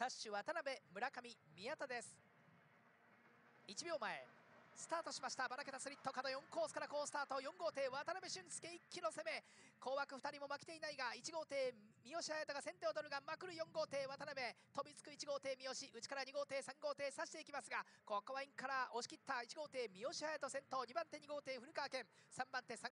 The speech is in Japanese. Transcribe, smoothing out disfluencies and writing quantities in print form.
タッシュ渡辺、村上、宮田です。1秒前スタートしました。ばらけたスリット角4コースから好スタート。4号艇渡辺俊介一気の攻め、後枠2人も負けていないが、1号艇三好隼人が先手を取るが、まくる4号艇渡辺、飛びつく1号艇三好、内から2号艇3号艇刺していきますが、ここはインから押し切った1号艇三好隼人先頭、2番手2号艇古川健、3番手3